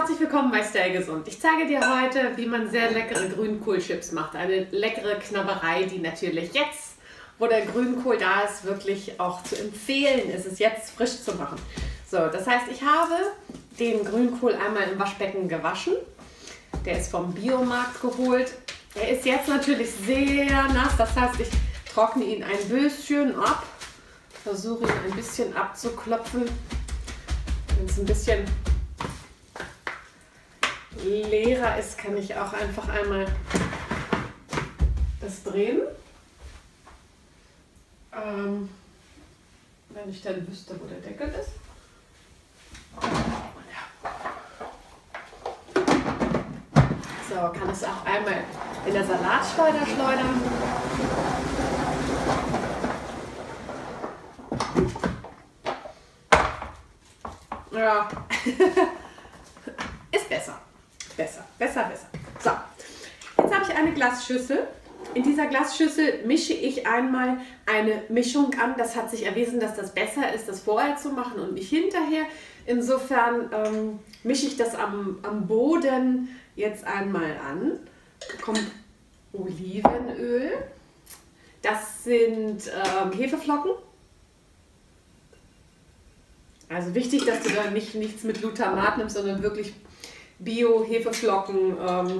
herzlich willkommen bei Stay Gesund. Ich zeige dir heute, wie man sehr leckere Grünkohlchips macht. Eine leckere Knabberei, die natürlich jetzt, wo der Grünkohl da ist, wirklich auch zu empfehlen ist, es jetzt frisch zu machen. So, das heißt, ich habe den Grünkohl einmal im Waschbecken gewaschen. Der ist vom Biomarkt geholt. Er ist jetzt natürlich sehr nass, das heißt, ich trockne ihn ein bisschen ab. Versuche ihn ein bisschen abzuklopfen. Wenn es ein bisschen leerer ist, kann ich auch einfach einmal das drehen. Wenn ich dann wüsste, wo der Deckel ist. So, kann es auch einmal in der Salatschleuder schleudern. Ja, ist besser. Besser. So, jetzt habe ich eine Glasschüssel. In dieser Glasschüssel mische ich einmal eine Mischung an. Das hat sich erwiesen, dass das besser ist, das vorher zu machen und nicht hinterher. Insofern mische ich das am Boden jetzt einmal an. Da kommt Olivenöl. Das sind Hefeflocken. Also wichtig, dass du da nichts mit Glutamat nimmst, sondern wirklich Bio-Hefeflocken,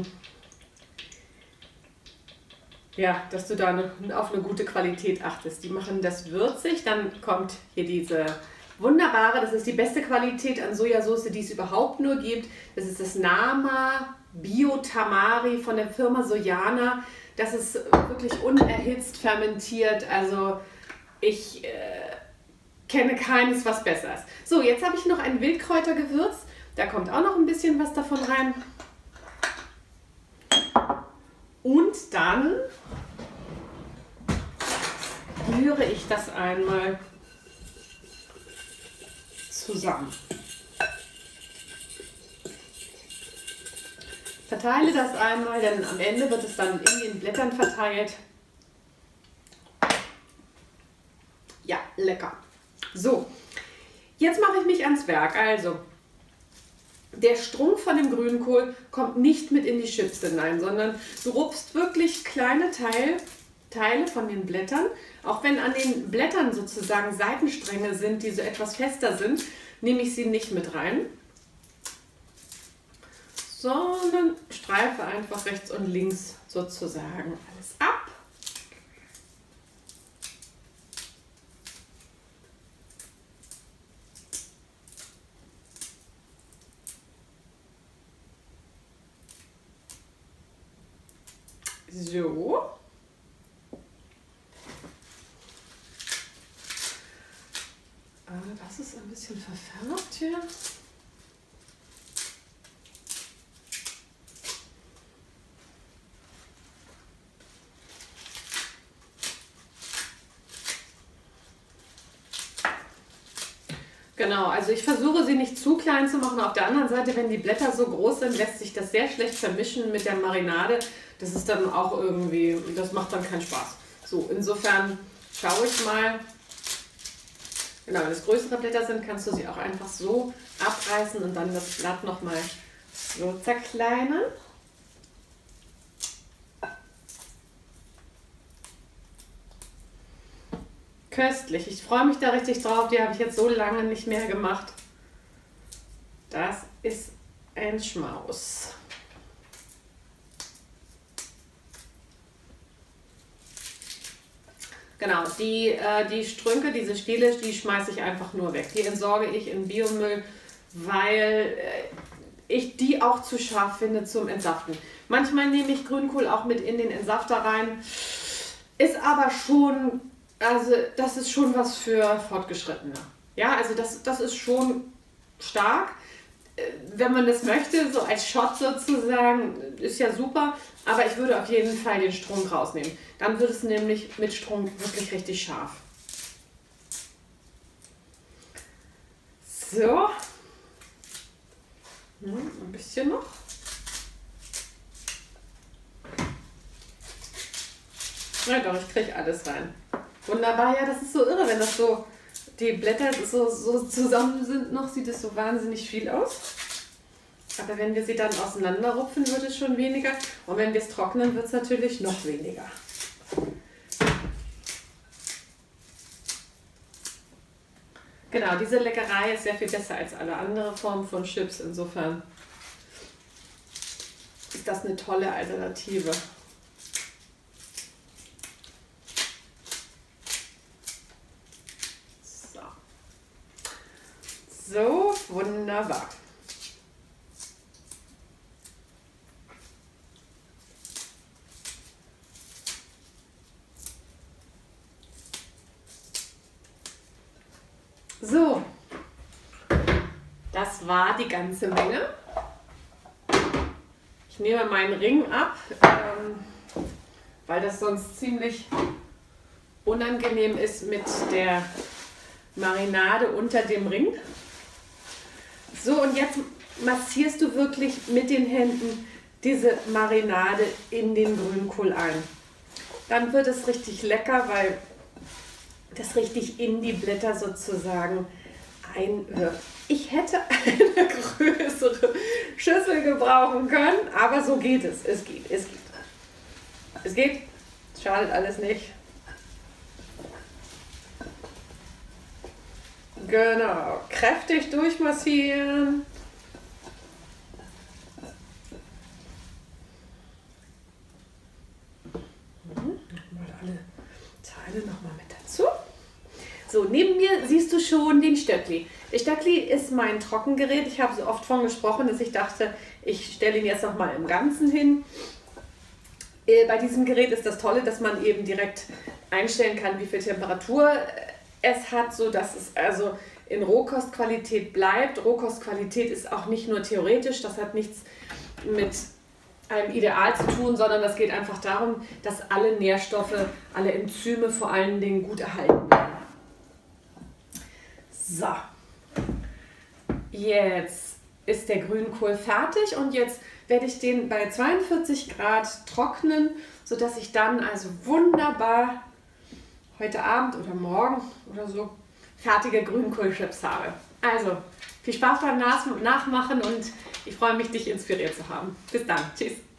ja, dass du da auf eine gute Qualität achtest. Die machen das würzig, dann kommt hier diese wunderbare, das ist die beste Qualität an Sojasauce, die es überhaupt nur gibt. Das ist das Nama Bio Tamari von der Firma Sojana. Das ist wirklich unerhitzt fermentiert, also ich kenne keines, was besser ist. So, jetzt habe ich noch ein Wildkräutergewürz. Da kommt auch noch ein bisschen was davon rein. Und dann rühre ich das einmal zusammen. Verteile das einmal, denn am Ende wird es dann in den Blättern verteilt. Ja, lecker. So, jetzt mache ich mich ans Werk. Also, der Strunk von dem Grünkohl kommt nicht mit in die Chips hinein, sondern du rupfst wirklich kleine Teile von den Blättern. Auch wenn an den Blättern sozusagen Seitenstränge sind, die so etwas fester sind, nehme ich sie nicht mit rein, sondern streife einfach rechts und links sozusagen alles ab. So. Das ist ein bisschen verfärbt hier. Genau, also ich versuche sie nicht zu klein zu machen. Auf der anderen Seite, wenn die Blätter so groß sind, lässt sich das sehr schlecht vermischen mit der Marinade. Das ist dann auch irgendwie, das macht dann keinen Spaß. So, insofern schaue ich mal. Genau, wenn es größere Blätter sind, kannst du sie auch einfach so abreißen und dann das Blatt nochmal so zerkleinern. Köstlich. Ich freue mich da richtig drauf. Die habe ich jetzt so lange nicht mehr gemacht. Das ist ein Schmaus. Genau, die Strünke, diese Stiele, die schmeiße ich einfach nur weg. Die entsorge ich in Biomüll, weil ich die auch zu scharf finde zum Entsaften. Manchmal nehme ich Grünkohl auch mit in den Entsafter rein. Ist aber schon, also das ist schon was für Fortgeschrittene. Ja, also das ist schon stark. Wenn man das möchte, so als Shot sozusagen, ist ja super. Aber ich würde auf jeden Fall den Strunk rausnehmen. Dann wird es nämlich mit Strunk wirklich richtig scharf. So. Ein bisschen noch. Ja doch, ich kriege alles rein. Wunderbar, ja, das ist so irre, wenn das so die Blätter so zusammen sind noch, sieht es so wahnsinnig viel aus. Aber wenn wir sie dann auseinanderrupfen, wird es schon weniger. Und wenn wir es trocknen, wird es natürlich noch weniger. Genau, diese Leckerei ist sehr viel besser als alle andere Formen von Chips. Insofern ist das eine tolle Alternative. So, wunderbar. So, das war die ganze Menge. Ich nehme meinen Ring ab, weil das sonst ziemlich unangenehm ist mit der Marinade unter dem Ring. So, und jetzt massierst du wirklich mit den Händen diese Marinade in den Grünkohl ein. Dann wird es richtig lecker, weil das richtig in die Blätter sozusagen einwirkt. Ich hätte eine größere Schüssel gebrauchen können, aber so geht es. Es geht. Es geht. Es schadet alles nicht. Genau. Kräftig durchmassieren. Mal alle Teile nochmal mit dazu. So, neben mir siehst du schon den Stöckli. Der Stöckli ist mein Trockengerät. Ich habe so oft von gesprochen, dass ich dachte, ich stelle ihn jetzt nochmal im Ganzen hin. Bei diesem Gerät ist das Tolle, dass man eben direkt einstellen kann, wie viel Temperatur es hat, so dass es also in Rohkostqualität bleibt. Rohkostqualität ist auch nicht nur theoretisch, das hat nichts mit einem Ideal zu tun, sondern das geht einfach darum, dass alle Nährstoffe, alle Enzyme vor allen Dingen gut erhalten werden. So, jetzt ist der Grünkohl fertig und jetzt werde ich den bei 42 Grad trocknen, sodass ich dann also wunderbar heute Abend oder morgen oder so fertige Grünkohlchips habe. Also, viel Spaß beim Nachmachen und ich freue mich, dich inspiriert zu haben. Bis dann. Tschüss.